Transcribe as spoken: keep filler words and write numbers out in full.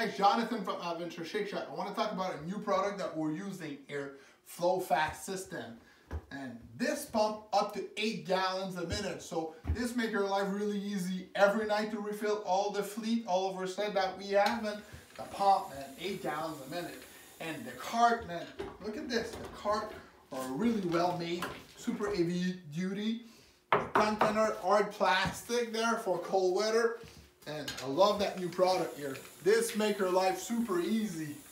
guys, Jonathan from Aventure Chic-Chocs. I want to talk about a new product that we're using here, F L O-FAST system. And this pump up to eight gallons a minute. So this makes your life really easy every night to refill all the fleet, all of our sled that we have. And the pump, man, eight gallons a minute. And the cart, man, look at this. The cart are really well made, super heavy duty. The container, hard plastic there for cold weather. And I love that new product here. This makes your life super easy.